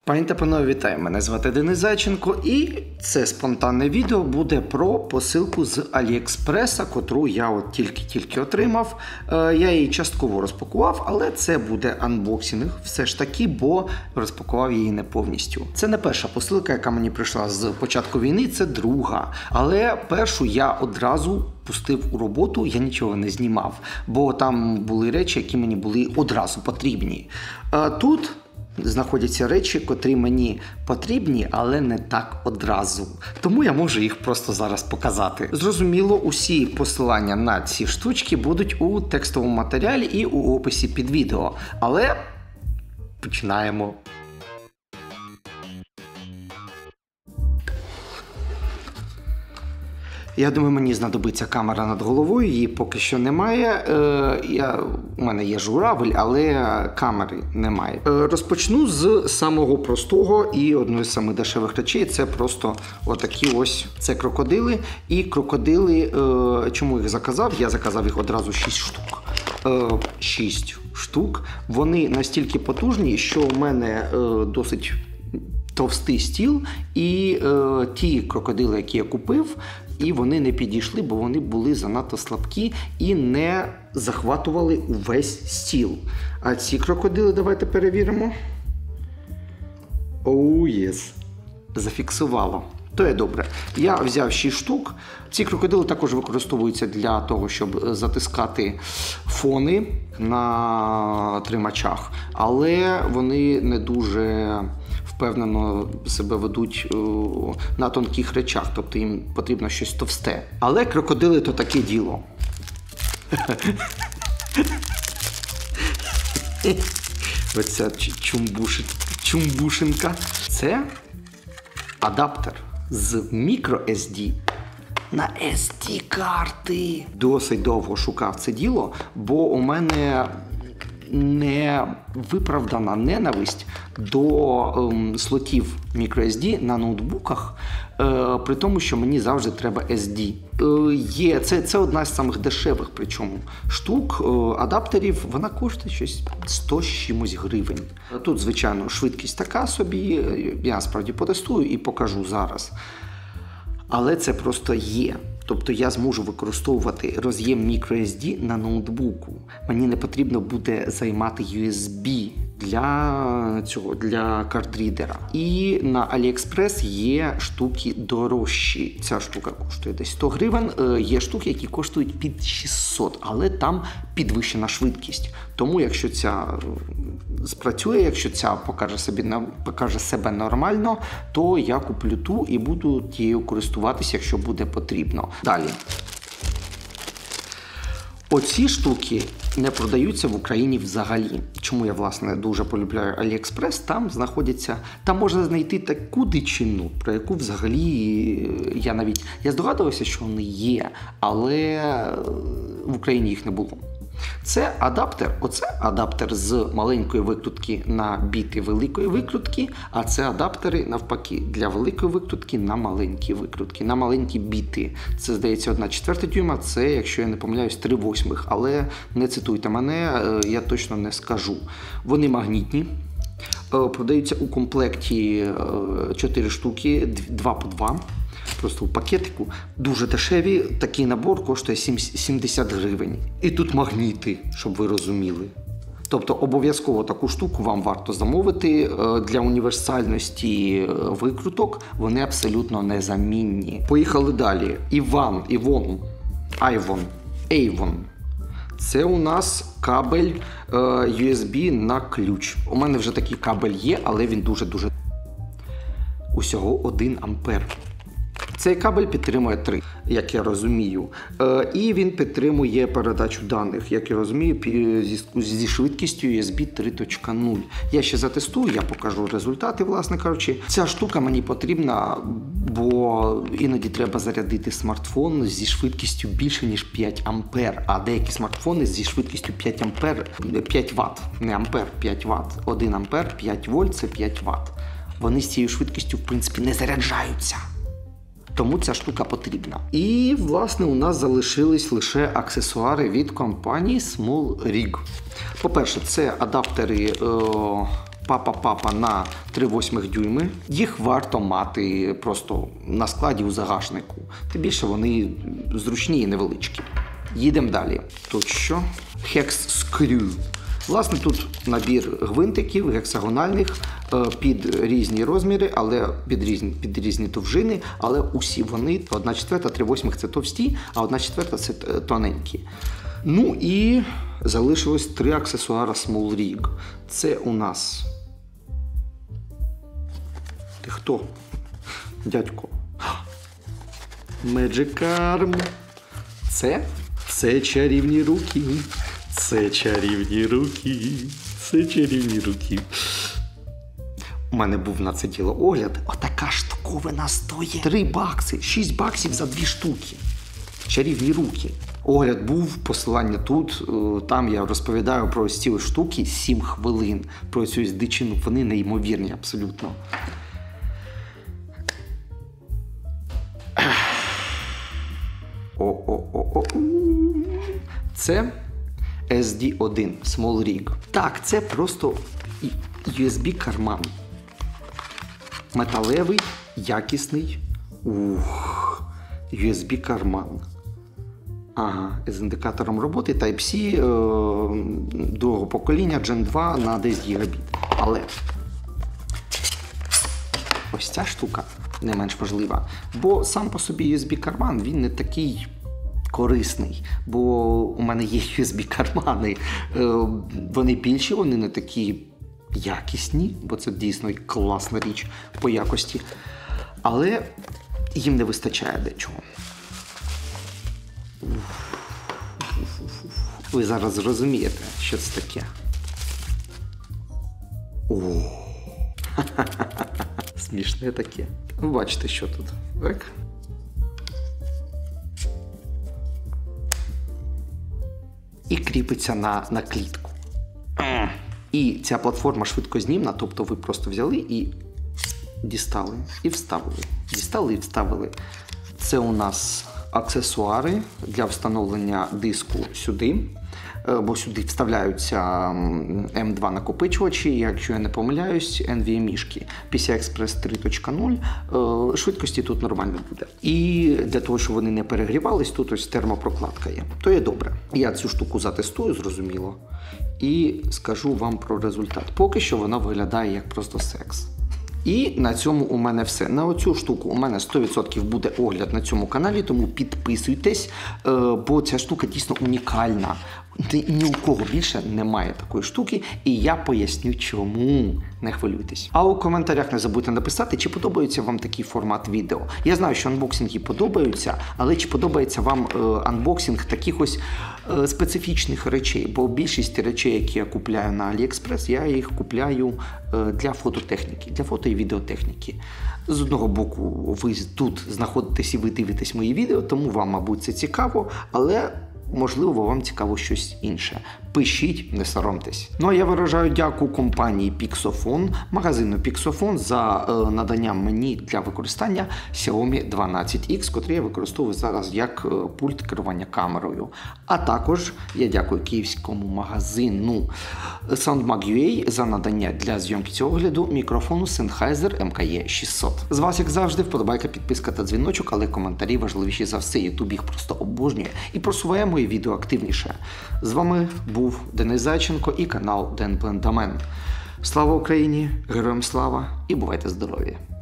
Пані та панове, вітаю! Мене звати Денис Зайченко, і це спонтанне відео буде про посилку з Аліекспреса, котру я от тільки отримав. Я її частково розпакував, але це буде анбоксинг все ж таки, бо розпакував її не повністю. Це не перша посилка, яка мені прийшла з початку війни, це друга. Але першу я одразу пустив у роботу, я нічого не знімав, бо там були речі, які мені були одразу потрібні. Тут знаходяться речі, котрі мені потрібні, але не так одразу. Тому я можу їх просто зараз показати. Зрозуміло, усі посилання на ці штучки будуть у текстовому матеріалі і у описі під відео. Але починаємо. Я думаю, мені знадобиться камера над головою, її поки що немає. У мене є журавель, але камери немає. Розпочну з самого простого і одної з самих дешевих речей. Це просто отакі ось, це крокодили. І крокодили, чому їх заказав? Я заказав їх одразу 6 штук. 6 штук. Вони настільки потужні, що у мене досить товстий стіл, і ті крокодили, які я купив, і вони не підійшли, бо вони були занадто слабкі і не захватували увесь стіл. А ці крокодили, давайте перевіримо. Оу, єс. Зафіксувало. То є добре. Я взяв 6 штук. Ці крокодили також використовуються для того, щоб затискати фони на тримачах, але вони не дуже впевнено себе ведуть на тонких речах, тобто їм потрібно щось товсте. Але крокодили то таке діло. Оця чумбушинка. Це адаптер з microSD на SD-карти. Досить довго шукав це діло, бо у мене не виправдана ненависть до слотів microSD на ноутбуках, при тому, що мені завжди треба SD. Це одна з самих дешевих, причому, штук, адаптерів, вона коштує щось 100 з чимось гривень. Тут, звичайно, швидкість така собі, я насправді потестую і покажу зараз. Але це просто є. Тобто я зможу використовувати роз'єм microSD на ноутбуку. Мені не потрібно буде займати USB для картрідера. І на AliExpress є штуки дорожчі. Ця штука коштує десь 100 гривень. Є штуки, які коштують під 600, але там підвищена швидкість. Тому якщо ця спрацює, якщо ця покаже себе нормально, то я куплю ту і буду тією користуватися, якщо буде потрібно. Далі. Оці штуки не продаються в Україні взагалі. Чому я, власне, дуже полюбляю AliExpress? Там можна знайти таку дичину, про яку взагалі я здогадувався, що вони є, але в Україні їх не було. Це адаптер з маленької викрутки на біти великої викрутки, а це адаптери навпаки для великої викрутки на маленькі викрутки, на маленькі біти. Це, здається, 1/4 дюйма, це, якщо я не помиляюсь, 3/8, але не цитуйте мене, я точно не скажу. Вони магнітні, продаються у комплекті 4 штуки, 2 по 2. Просто у пакетику, дуже дешеві, такий набор коштує 70 гривень. І тут магніти, щоб ви розуміли. Тобто обов'язково таку штуку вам варто замовити. Для універсальності викруток вони абсолютно незамінні. Поїхали далі. Avon. Це у нас кабель USB на ключ. У мене вже такий кабель є, але він дуже-дуже... Усього 1 ампер. Цей кабель підтримує 3, як я розумію. І він підтримує передачу даних, як я розумію, зі швидкістю USB 3.0. Я ще затестую, я покажу результати, власне кажучи. Ця штука мені потрібна, бо іноді треба зарядити смартфон зі швидкістю більше, ніж 5 ампер. А деякі смартфони зі швидкістю 5 Вт, не ампер, 5 Вт. 1 ампер, 5 вольт – це 5 Вт. Вони з цією швидкістю, в принципі, не заряджаються. Тому ця штука потрібна. І, власне, у нас залишились лише аксесуари від компанії SmallRig. По-перше, це адаптери папа на 3/8 дюйми. Їх варто мати просто на складі у загашнику. Тим більше вони зручні і невеличкі. Їдемо далі. Тут що? Hex Screw. Власне, тут набір гвинтиків гексагональних під різні розміри, але під різні довжини, але усі вони 1/4, 3/8 це товсті, а 1/4 це тоненькі. Ну і залишилось 3 аксесуара Small Rig. Це у нас... Ти хто? Дядько. Magic Arm. Це чарівні руки. Це чарівні руки. Це чарівні руки. У мене був на це діло огляд. Отака штуковина стоїть. $3, 6 баксів за 2 штуки. Чарівні руки. Огляд був, посилання тут. Там я розповідаю про ось ці штуки 7 хвилин. Про цю дичину. Вони неймовірні абсолютно. Це SD1 Small Rig. Так, це просто USB-карман. Металевий, якісний. USB-карман. Ага, з індикатором роботи Type-C другого покоління Gen 2 на 10 гігабіт. Але ось ця штука не менш важлива. Бо сам по собі USB-карман, він не такий корисний. Бо у мене є USB-кармани. Вони більші, вони не такі якісні, бо це дійсно класна річ по якості. Але їм не вистачає дечого. Ви зараз зрозумієте, що це таке. Смішне таке. Ви бачите, що тут. Так? І кріпиться на клітку. І ця платформа швидкознімна, тобто ви просто взяли і дістали, і вставили. Дістали і вставили. Це у нас аксесуари для встановлення диску сюди, бо сюди вставляються M2 накопичувачі, якщо я не помиляюсь, NVMe-шки. PCI-Express 3.0, швидкості тут нормально буде. І для того, щоб вони не перегрівались, тут ось термопрокладка є. То є добре. Я цю штуку затестую, зрозуміло, і скажу вам про результат. Поки що вона виглядає як просто секс. І на цьому у мене все. На оцю штуку у мене 100% буде огляд на цьому каналі, тому підписуйтесь, бо ця штука дійсно унікальна. Ні у кого більше немає такої штуки, і я поясню чому. Не хвилюйтесь. А у коментарях не забудьте написати, чи подобається вам такий формат відео. Я знаю, що анбоксинги подобаються, але чи подобається вам анбоксинг таких ось специфічних речей? Бо більшість речей, які я купляю на AliExpress, я їх купляю для фототехніки, для фото і відеотехніки. З одного боку, ви тут знаходитесь і ви дивитесь мої відео, тому вам, мабуть, це цікаво, але можливо, вам цікаво щось інше. Пишіть, не соромтесь. Ну, а я виражаю дяку компанії Pixofon, магазину Pixofon за надання мені для використання Xiaomi 12X, котрий я використовую зараз як пульт керування камерою. А також я дякую київському магазину SoundMag.ua за надання для зйомки цього огляду мікрофону Sennheiser MKE 600. З вас, як завжди, вподобайка, підписка та дзвіночок, але коментарі важливіші за все. YouTube їх просто обожнює і просуває мої відео активніше. З вами був Денис Зайченко і канал Den Blendaman. Слава Україні, героям слава і бувайте здорові!